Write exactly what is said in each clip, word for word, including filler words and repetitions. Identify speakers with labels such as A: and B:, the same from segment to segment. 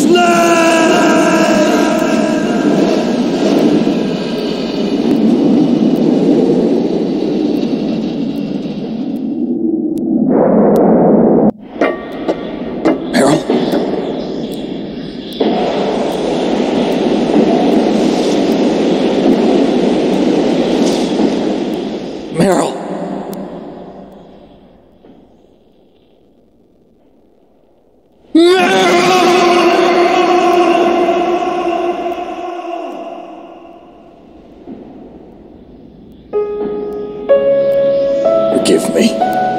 A: Forgive me.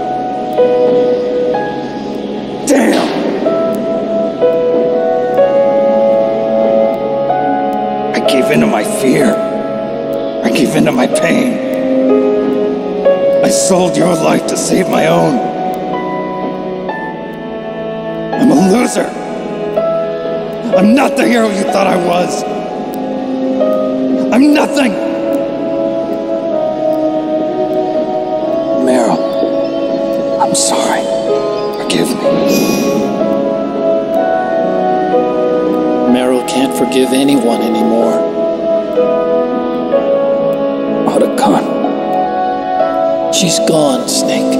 A: Damn! I gave in to my fear. I gave in to my pain. I sold your life to save my own. I'm a loser. I'm not the hero you thought I was. I'm nothing. Meryl, I'm sorry. Forgive me.
B: Meryl can't forgive anyone anymore.
A: Otacon.
B: She's gone, Snake.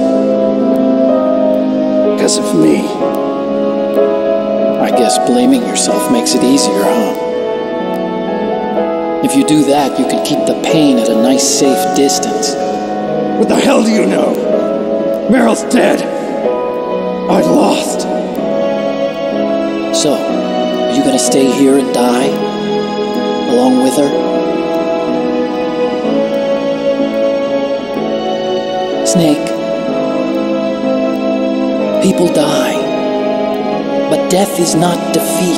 A: Because of me.
B: I guess blaming yourself makes it easier, huh? If you do that, you can keep the pain at a nice, safe distance.
A: What the hell do you know? Meryl's dead. I lost.
B: So, are you gonna stay here and die? Along with her? Snake. People die. But death is not defeat.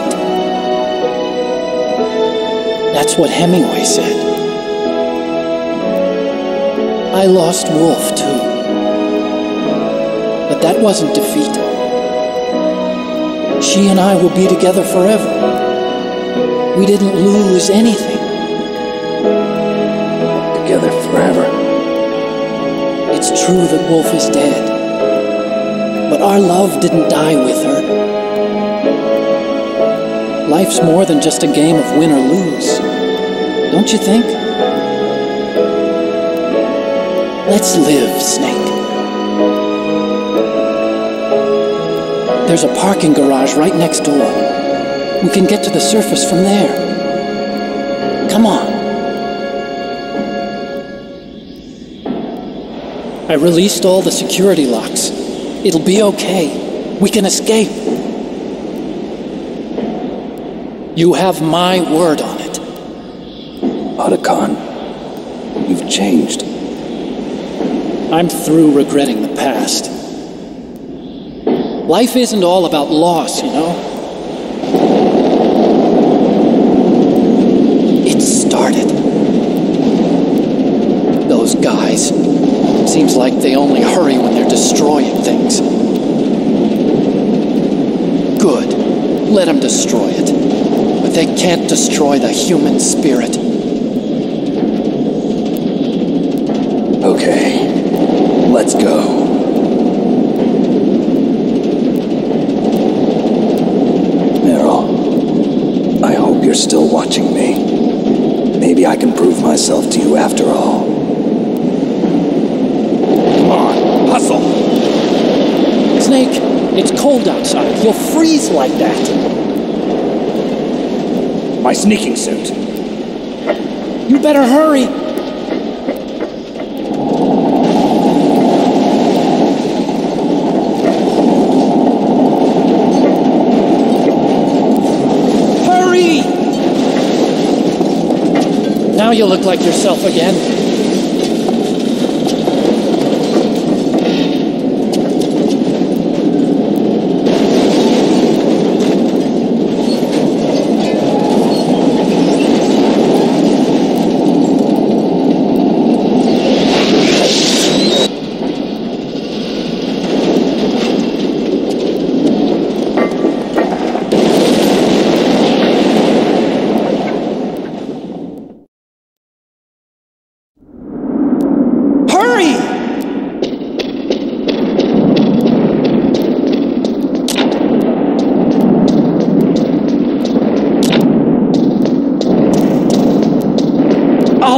B: That's what Hemingway said. I lost Wolf, too. But that wasn't defeat. She and I will be together forever. We didn't lose anything.
A: Together forever.
B: It's true that Wolf is dead. But our love didn't die with her. Life's more than just a game of win or lose. Don't you think? Let's live, Snake. There's a parking garage right next door. We can get to the surface from there. Come on. I released all the security locks. It'll be okay. We can escape. You have my word on it.
A: Otacon, you've changed.
B: I'm through regretting the past. Life isn't all about loss, you know? It started. Those guys. Seems like they only hurry when they're destroying things. Good. Let them destroy it. But they can't destroy the human spirit.
A: Okay. Let's go. Meryl, I hope you're still watching me. Maybe I can prove myself to you after all. Come on, hustle!
B: Snake, it's cold outside. You'll freeze like that.
A: My sneaking suit.
B: You better hurry. Hurry! Now you look like yourself again.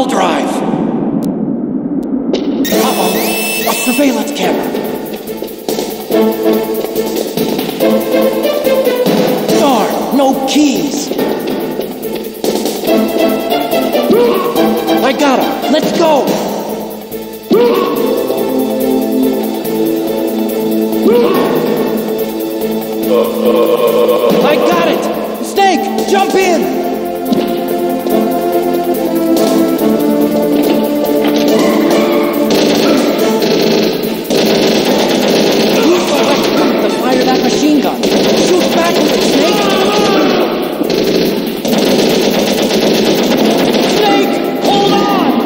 B: throttle drive. Uh-oh, a surveillance camera. Darn, no keys. I got him. Let's go. I got it. Snake, jump in. To fire that machine gun. Shoot back with it, Snake. Snake, hold on.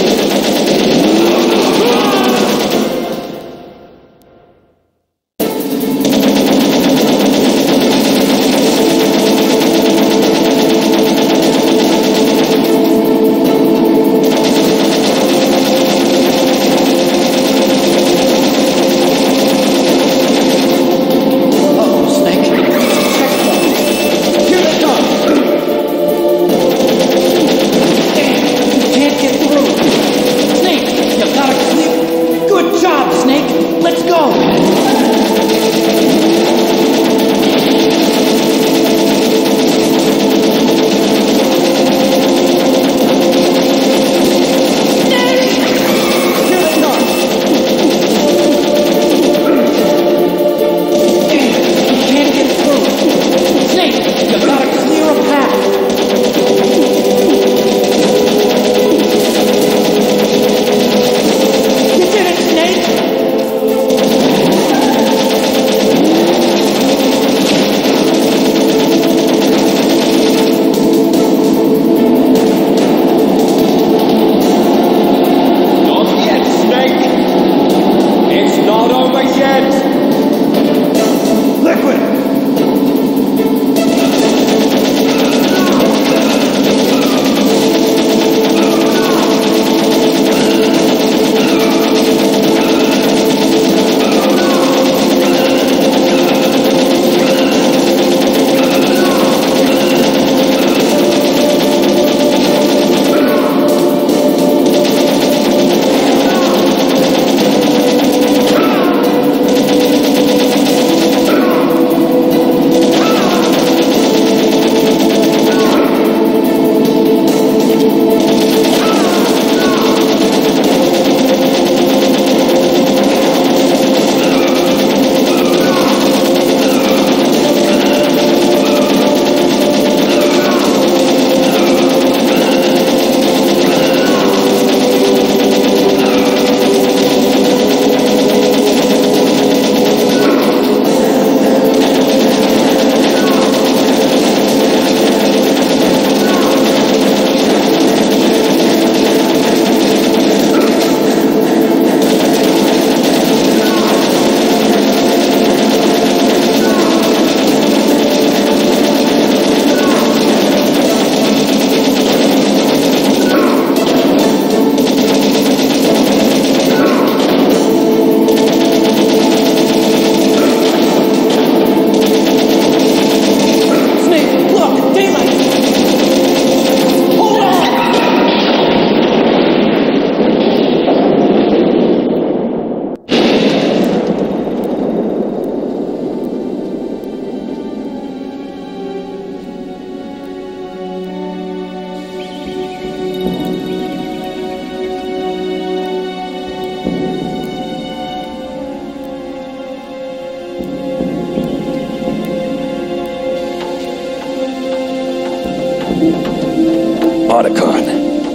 A: Otacon,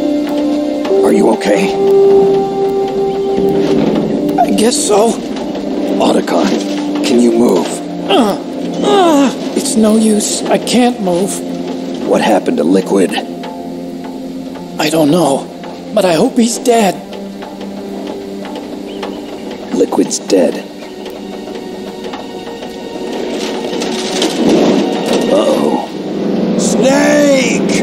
A: are you okay?
B: I guess so.
A: Otacon, can you move?
B: Uh, uh, it's no use. I can't move.
A: What happened to Liquid?
B: I don't know, but I hope he's dead.
A: Liquid's dead. Uh-oh. Snake!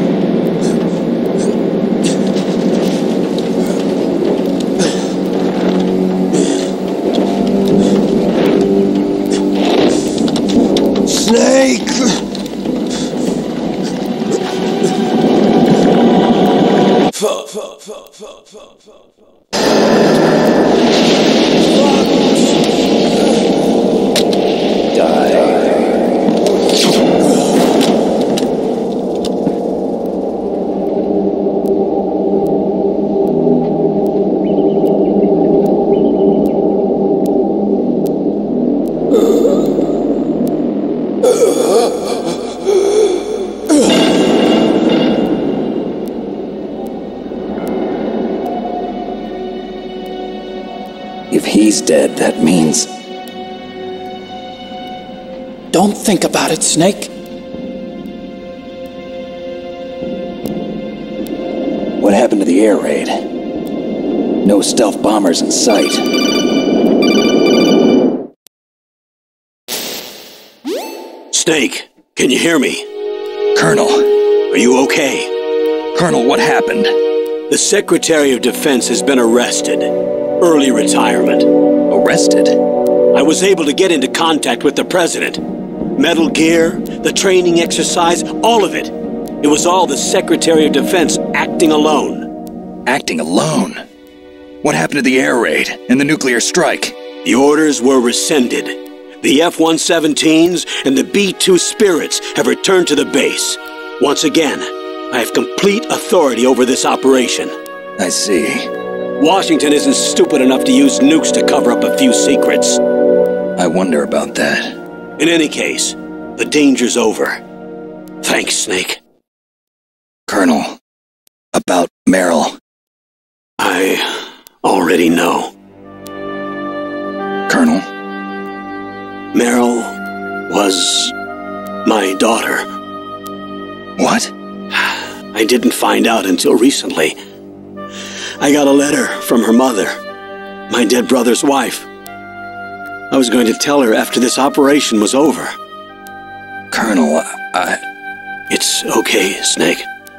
A: Snake! F- f- If he's dead, that means...
B: Don't think about it, Snake.
A: What happened to the air raid? No stealth bombers in sight.
C: Snake, can you hear me?
A: Colonel.
C: Are you okay?
A: Colonel, what happened?
C: The Secretary of Defense has been arrested. Early retirement.
A: Arrested?
C: I was able to get into contact with the President. Metal Gear, the training exercise, all of it. It was all the Secretary of Defense acting alone.
A: Acting alone? What happened to the air raid and the nuclear strike?
C: The orders were rescinded. The F one seventeens and the B two Spirits have returned to the base. Once again, I have complete authority over this operation.
A: I see.
C: Washington isn't stupid enough to use nukes to cover up a few secrets.
A: I wonder about that.
C: In any case, the danger's over. Thanks, Snake.
A: Colonel, about Meryl.
C: I already know.
A: Colonel?
C: Meryl was my daughter.
A: What?
C: I didn't find out until recently. I got a letter from her mother, my dead brother's wife. I was going to tell her after this operation was over.
A: Colonel, I...
C: It's okay, Snake.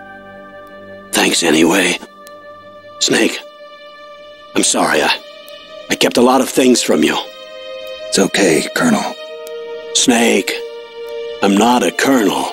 C: Thanks anyway. Snake, I'm sorry. I, I kept a lot of things from you.
A: It's okay, Colonel.
C: Snake, I'm not a colonel.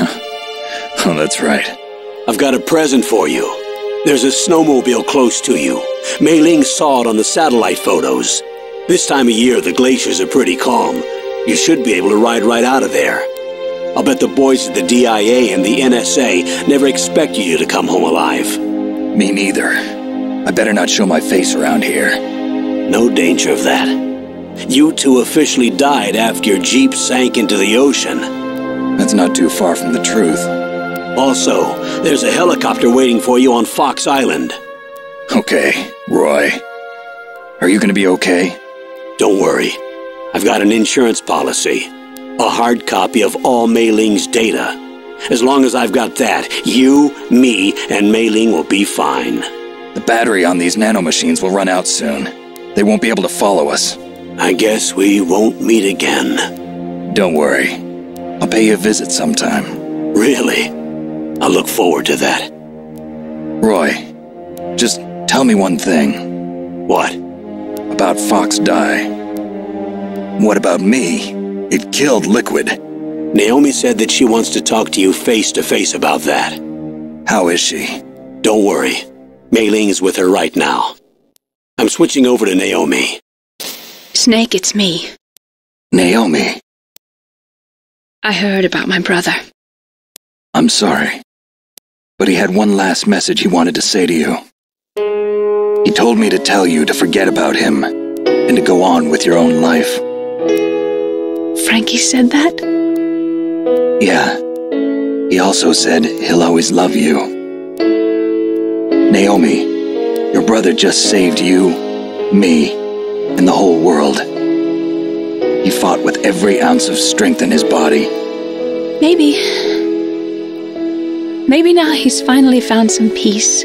A: Oh, that's right.
C: I've got a present for you. There's a snowmobile close to you. Mei Ling saw it on the satellite photos. This time of year, the glaciers are pretty calm. You should be able to ride right out of there. I'll bet the boys at the D I A and the N S A never expected you to come home alive.
A: Me neither. I better not show my face around here.
C: No danger of that. You two officially died after your Jeep sank into the ocean.
A: That's not too far from the truth.
C: Also, there's a helicopter waiting for you on Fox Island.
A: Okay, Roy. Are you gonna be okay?
C: Don't worry. I've got an insurance policy. A hard copy of all Mei Ling's data. As long as I've got that, you, me, and Mei Ling will be fine.
A: The battery on these nanomachines will run out soon. They won't be able to follow us.
C: I guess we won't meet again.
A: Don't worry. I'll pay you a visit sometime.
C: Really? I look forward to that.
A: Roy, just tell me one thing.
C: What?
A: About Fox Die. What about me? It killed Liquid.
C: Naomi said that she wants to talk to you face to face about that.
A: How is she?
C: Don't worry. Mei Ling is with her right now. I'm switching over to Naomi.
D: Snake, it's me.
A: Naomi.
D: I heard about my brother.
A: I'm sorry. But he had one last message he wanted to say to you. He told me to tell you to forget about him and to go on with your own life.
D: Frankie said that?
A: Yeah. He also said he'll always love you. Naomi, your brother just saved you, me, and the whole world. He fought with every ounce of strength in his body.
D: Maybe. Maybe now he's finally found some peace.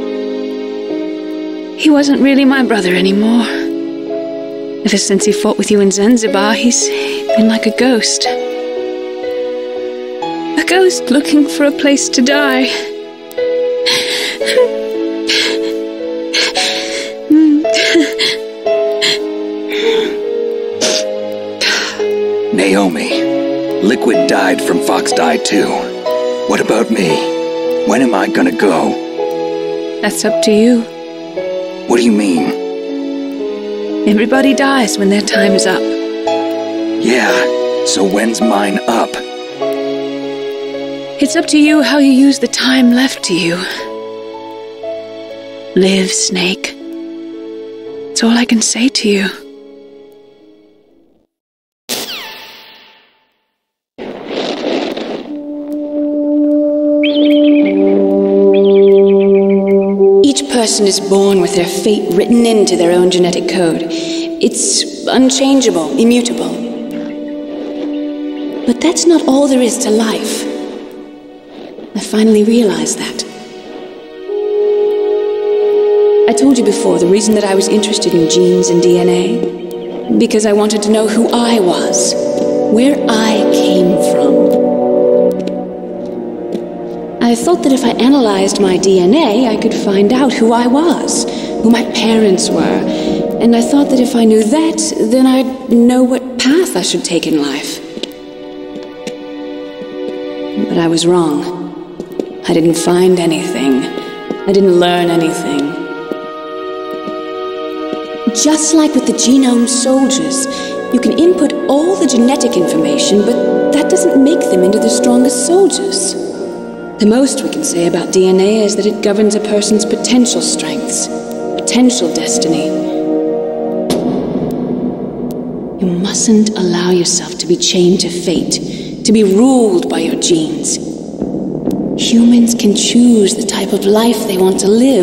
D: He wasn't really my brother anymore. Ever since he fought with you in Zanzibar, he's been like a ghost. A ghost looking for a place to die.
A: Naomi, Liquid died from Fox Die too. What about me? When am I gonna go?
D: That's up to you.
A: What do you mean?
D: Everybody dies when their time is up.
A: Yeah, so when's mine up?
D: It's up to you how you use the time left to you. Live, Snake. That's all I can say to you. Each person is born with their fate written into their own genetic code. It's unchangeable, immutable. But that's not all there is to life. I finally realized that. I told you before the reason that I was interested in genes and D N A. Because I wanted to know who I was, where I came from. I thought that if I analyzed my D N A, I could find out who I was, who my parents were, and I thought that if I knew that, then I'd know what path I should take in life. But I was wrong. I didn't find anything. I didn't learn anything. Just like with the genome soldiers, you can input all the genetic information, but that doesn't make them into the strongest soldiers. The most we can say about D N A is that it governs a person's potential strengths, potential destiny. You mustn't allow yourself to be chained to fate, to be ruled by your genes. Humans can choose the type of life they want to live.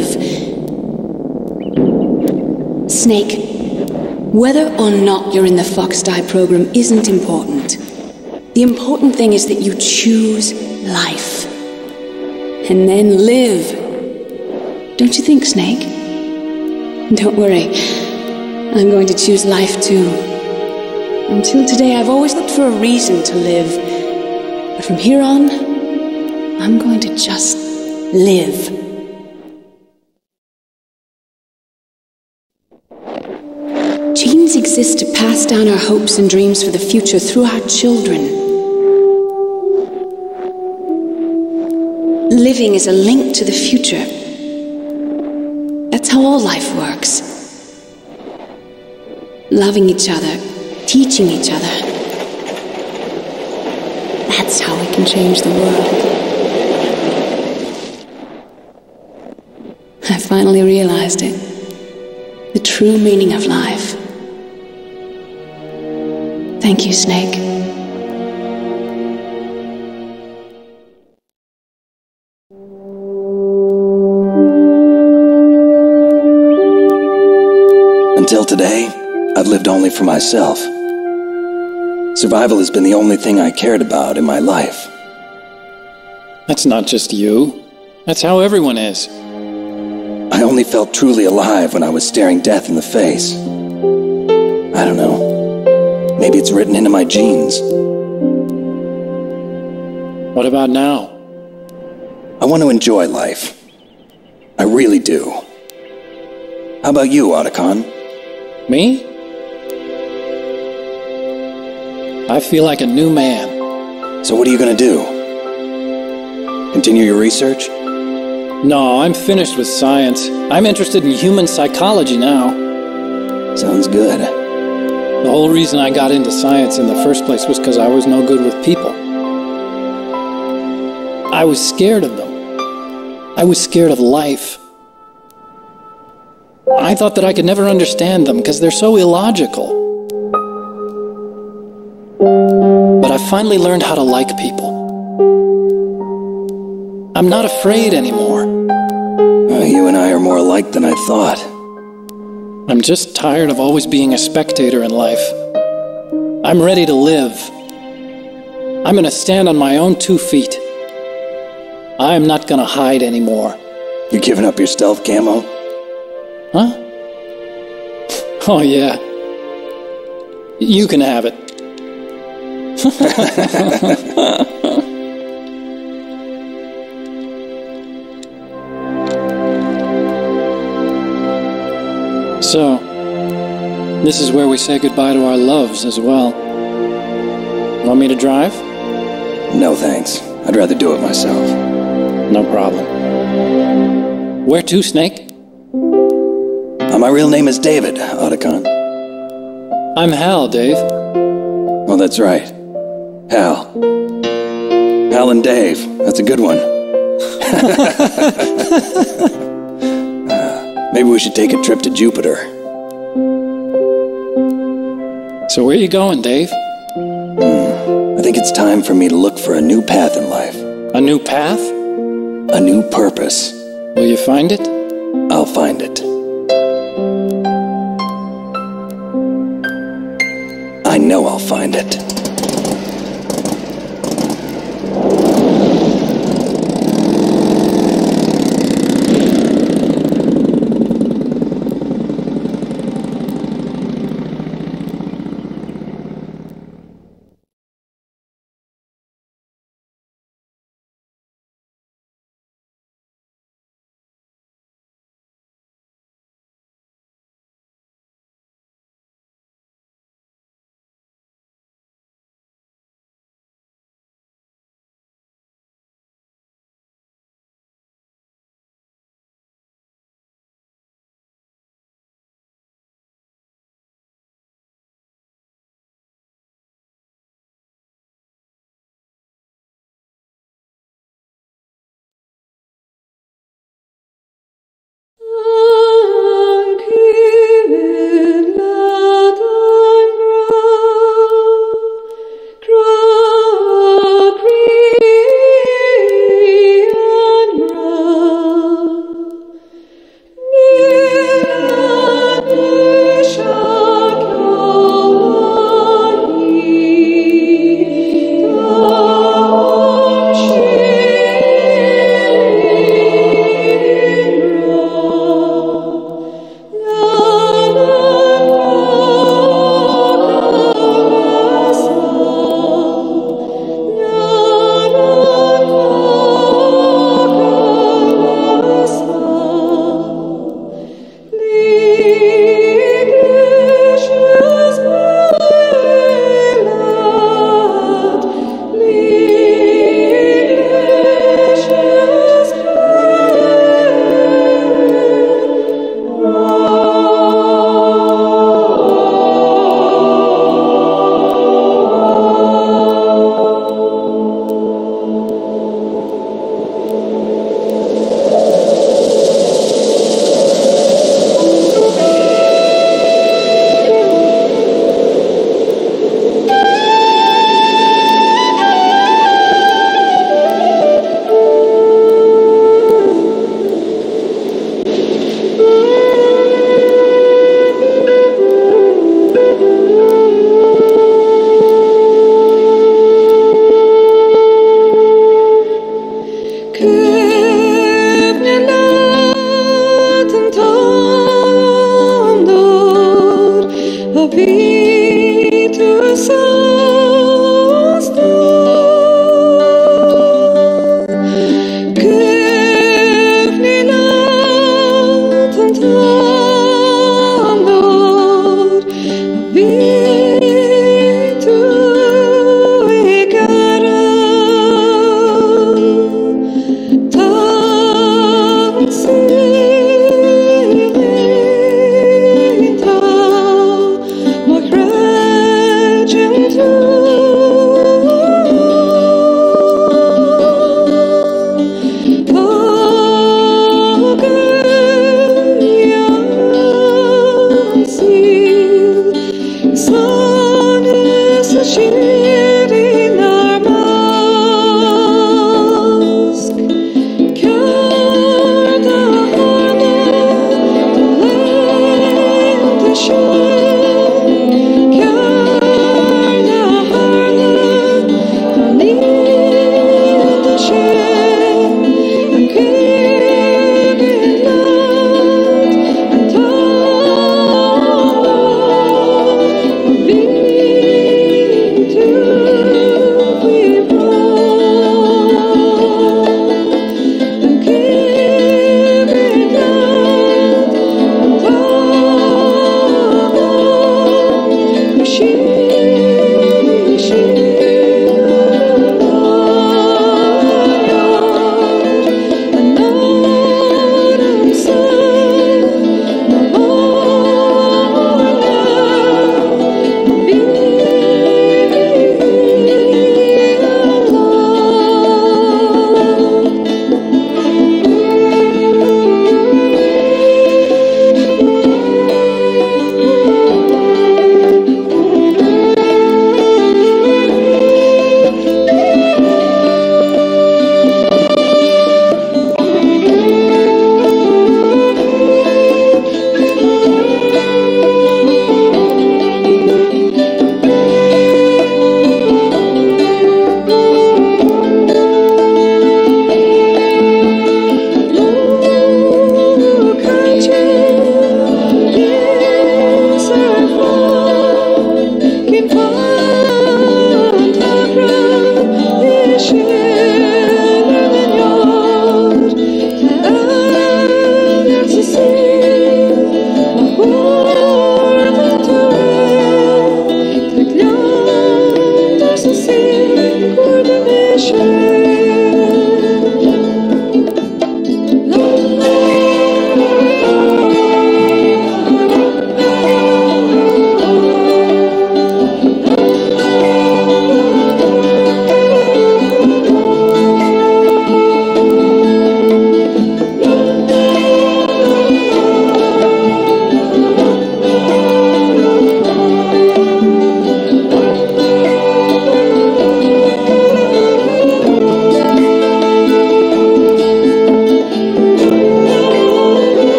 D: Snake, whether or not you're in the Fox-Die program isn't important. The important thing is that you choose life. And then live. Don't you think, Snake? Don't worry. I'm going to choose life too. Until today, I've always looked for a reason to live. But from here on, I'm going to just live. Genes exist to pass down our hopes and dreams for the future through our children. Living is a link to the future. That's how all life works. Loving each other, teaching each other. That's how we can change the world. I finally realized it. The true meaning of life. Thank you, Snake.
A: Until today, I've lived only for myself. Survival has been the only thing I cared about in my life.
B: That's not just you. That's how everyone is.
A: I only felt truly alive when I was staring death in the face. I don't know. Maybe it's written into my genes.
B: What about now?
A: I want to enjoy life. I really do. How about you, Otacon?
B: Me? I feel like a new man.
A: So what are you gonna do? Continue your research?
B: No, I'm finished with science. I'm interested in human psychology now.
A: Sounds good.
B: The whole reason I got into science in the first place was because I was no good with people. I was scared of them. I was scared of life. I thought that I could never understand them because they're so illogical. But I finally learned how to like people. I'm not afraid anymore.
A: Uh, you and I are more alike than I thought.
B: I'm just tired of always being a spectator in life. I'm ready to live. I'm gonna stand on my own two feet. I'm not gonna hide anymore.
A: You giving up your stealth camo?
B: Huh? Oh yeah. You can have it. So, this is where we say goodbye to our loves as well. Want me to drive?
A: No thanks. I'd rather do it myself.
B: No problem. Where to, Snake?
A: Uh, my real name is David, Otacon.
B: I'm Hal, Dave.
A: Well, that's right. Hal. Hal and Dave. That's a good one. uh, maybe we should take a trip to Jupiter.
B: So where you going, Dave?
A: Hmm. I think it's time for me to look for a new path in life.
B: A new path?
A: A new purpose.
B: Will you find it?
A: I'll find it. I know I'll find it.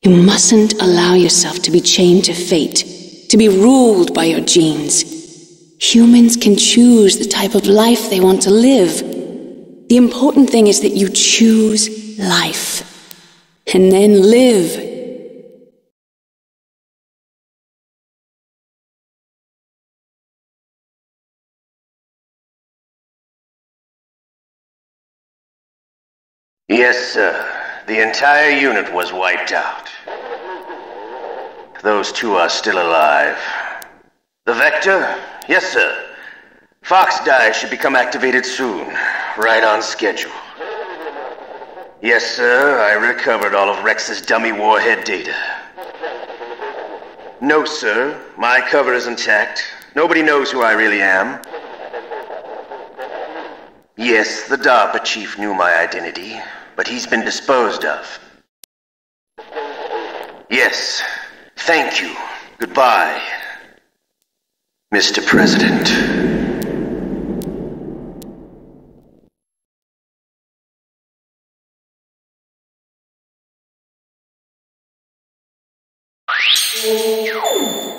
D: You mustn't allow yourself to be chained to fate, to be ruled by your genes. Humans can choose the type of life they want to live. The important thing is that you choose life, and then live.
E: Yes, sir. The entire unit was wiped out. Those two are still alive. The Vector? Yes, sir. Fox Die should become activated soon. Right on schedule. Yes, sir. I recovered all of Rex's dummy warhead data. No, sir. My cover is intact. Nobody knows who I really am. Yes, the DARPA chief knew my identity, but he's been disposed of. Yes. Thank you. Goodbye, Mister President.
D: Oh.